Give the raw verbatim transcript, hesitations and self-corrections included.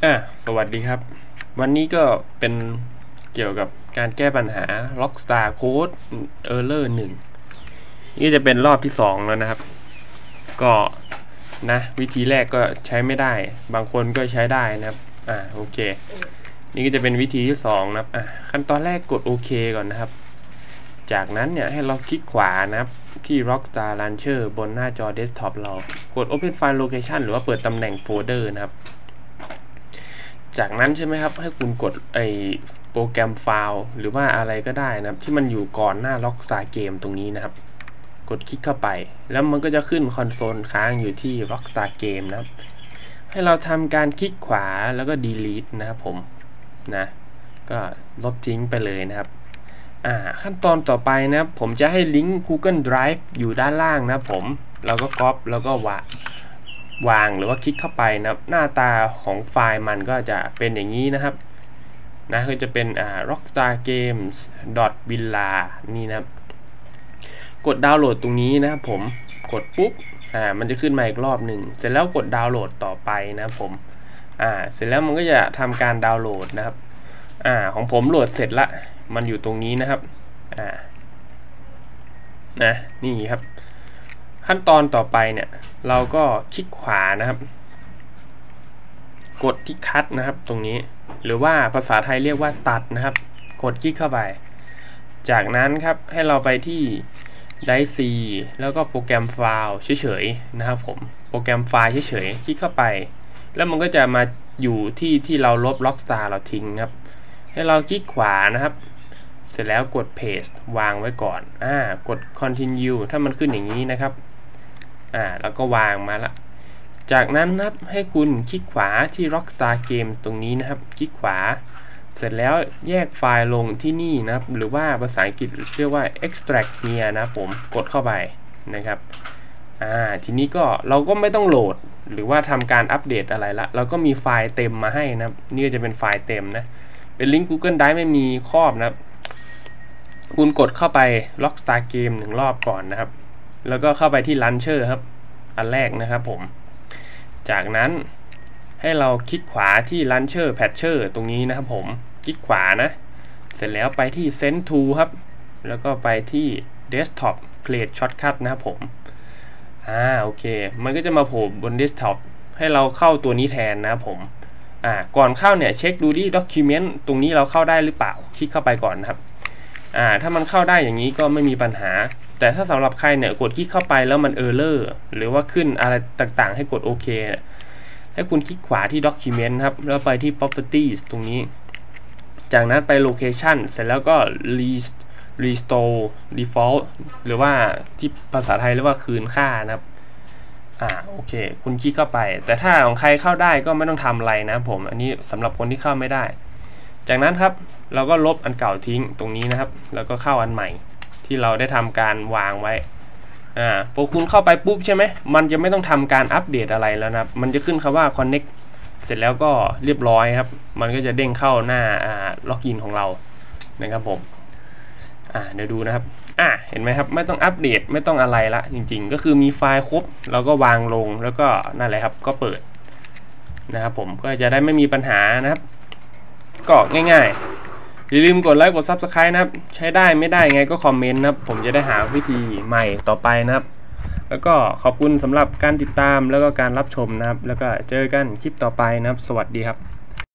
อ่ะสวัสดีครับวันนี้ก็เป็นเกี่ยวกับการแก้ปัญหา Rockstar Code Error หนึ่งนี่จะเป็นรอบที่สองแล้วนะครับก็นะวิธีแรกก็ใช้ไม่ได้บางคนก็ใช้ได้นะครับอ่าโอเคนี่ก็จะเป็นวิธีที่สองนะครับอ่ะขั้นตอนแรกกดโอเคก่อนนะครับจากนั้นเนี่ยให้เราคลิกขวานะครับที่ Rockstar Launcher บนหน้าจอเดสก์ท็อปเรากด Open File Location หรือว่าเปิดตำแหน่งโฟลเดอร์นะครับจากนั้นใช่ไหมครับให้คุณกดไอโปรแกรมไฟล์หรือว่าอะไรก็ได้นะครับที่มันอยู่ก่อนหน้า Rockstar Game ตรงนี้นะครับกดคลิกเข้าไปแล้วมันก็จะขึ้นคอนโซลค้างอยู่ที่ Rockstar Game นะครับให้เราทำการคลิกขวาแล้วก็ delete นะครับผมนะก็ลบทิ้งไปเลยนะครับอ่าขั้นตอนต่อไปนะครับผมจะให้ลิงก์ Google Drive อยู่ด้านล่างนะครับผมเราก็ก๊อปแล้วก็วางวางหรือว่าคลิกเข้าไปนะครับหน้าตาของไฟล์มันก็จะเป็นอย่างนี้นะครับนะคือจะเป็นอ่า rockstar games villa นี่นะครับกดดาวน์โหลดตรงนี้นะครับผมกดปุ๊บอ่ามันจะขึ้นมาอีกรอบหนึ่งเสร็จแล้วกดดาวน์โหลดต่อไปนะครับผมอ่าเสร็จแล้วมันก็จะทำการดาวน์โหลดนะครับอ่าของผมโหลดเสร็จละมันอยู่ตรงนี้นะครับอ่านะนี่ครับขั้นตอนต่อไปเนี่ยเราก็คลิกขวานะครับกดที่คัทนะครับตรงนี้หรือว่าภาษาไทยเรียกว่าตัดนะครับกดคลิกเข้าไปจากนั้นครับให้เราไปที่ไดร์ซีแล้วก็โปรแกรมไฟล์เฉยๆนะครับผมโปรแกรมไฟล์เฉยๆคลิกเข้าไปแล้วมันก็จะมาอยู่ที่ที่เราลบ Rockstar เราทิ้งครับให้เราคลิกขวานะครับเสร็จแล้วกด paste วางไว้ก่อนอ่ากด continue ถ้ามันขึ้นอย่างนี้นะครับอ่าแล้วก็วางมาละจากนั้นนะครับให้คุณคลิกขวาที่ Rockstar Game ตรงนี้นะครับคลิกขวาเสร็จแล้วแยกไฟล์ลงที่นี่นะครับหรือว่าภาษาอังกฤษเรียกว่า extract here นะครับผมกดเข้าไปนะครับอ่าทีนี้ก็เราก็ไม่ต้องโหลดหรือว่าทำการอัปเดตอะไรละเราก็มีไฟล์เต็มมาให้นะครับนี่จะเป็นไฟล์เต็มนะเป็นลิงก์ Google Drive ไม่มีครอบนะครับคุณกดเข้าไป Rockstar Game หนึ่งรอบก่อนนะครับแล้วก็เข้าไปที่ Launcher ครับอันแรกนะครับผมจากนั้นให้เราคลิกขวาที่ Launcher Patcher ตรงนี้นะครับผมคลิกขวานะเสร็จแล้วไปที่ Send to ครับแล้วก็ไปที่ Desktop Create Shortcut นะครับผมอ่าโอเคมันก็จะมาโผล่บน Desktop ให้เราเข้าตัวนี้แทนนะครับผมอ่าก่อนเข้าเนี่ยเช็คดูที่ Document ตรงนี้เราเข้าได้หรือเปล่าคลิกเข้าไปก่อนนะครับอ่าถ้ามันเข้าได้อย่างนี้ก็ไม่มีปัญหาแต่ถ้าสำหรับใครเนี่ยกดคลิกเข้าไปแล้วมัน Error หรือว่าขึ้นอะไรต่างๆให้กดโอเคให้คุณคลิกขวาที่ Document ครับแล้วไปที่ Properties ตรงนี้จากนั้นไป Location เสร็จแล้วก็ Restore Default หรือว่าที่ภาษาไทยเรียกว่าคืนค่านะครับอ่าโอเคคุณคลิกเข้าไปแต่ถ้าของใครเข้าได้ก็ไม่ต้องทำอะไรนะผมอันนี้สำหรับคนที่เข้าไม่ได้จากนั้นครับเราก็ลบอันเก่าทิ้งตรงนี้นะครับแล้วก็เข้าอันใหม่ที่เราได้ทำการวางไว้อ่าพอคุณเข้าไปปุ๊บใช่ไหมมันจะไม่ต้องทำการอัปเดตอะไรแล้วนะครับมันจะขึ้นคำว่า connect เสร็จแล้วก็เรียบร้อยครับมันก็จะเด้งเข้าหน้าอ่าล็อกอินของเรานะครับผมอ่าเดี๋ยวดูนะครับอ่าเห็นไหมครับไม่ต้องอัปเดตไม่ต้องอะไรละจริงๆก็คือมีไฟล์ครบเราก็วางลงแล้วก็นั่นแหละครับก็เปิดนะครับผมก็จะได้ไม่มีปัญหานะครับก็ง่ายๆอย่าลืมกดไลค์กด ซับสไครบ์ นะครับใช้ได้ไม่ได้ไงก็คอมเมนต์นะครับผมจะได้หาวิธีใหม่ต่อไปนะครับแล้วก็ขอบคุณสำหรับการติดตามแล้วก็การรับชมนะครับแล้วก็เจอกันคลิปต่อไปนะครับสวัสดีครับ